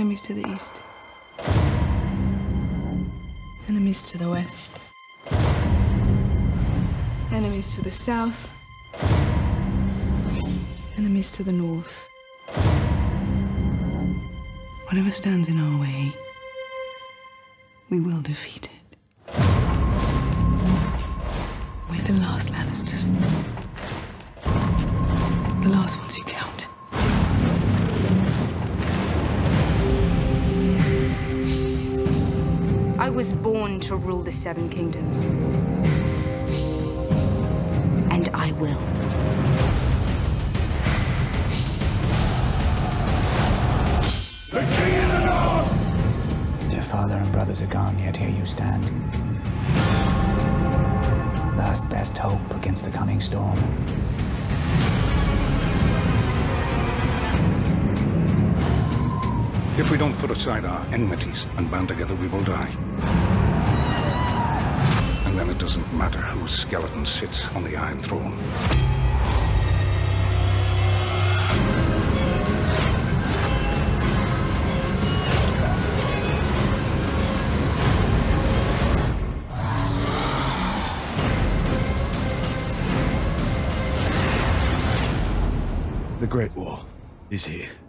Enemies to the east. Enemies to the west. Enemies to the south. Enemies to the north. Whatever stands in our way, we will defeat it. We're the last Lannisters. The last ones who count. I was born to rule the Seven Kingdoms. And I will. The King in the North! Your father and brothers are gone, yet here you stand. Last best hope against the coming storm. If we don't put aside our enmities and band together, we will die. And then it doesn't matter whose skeleton sits on the Iron Throne. The Great War is here.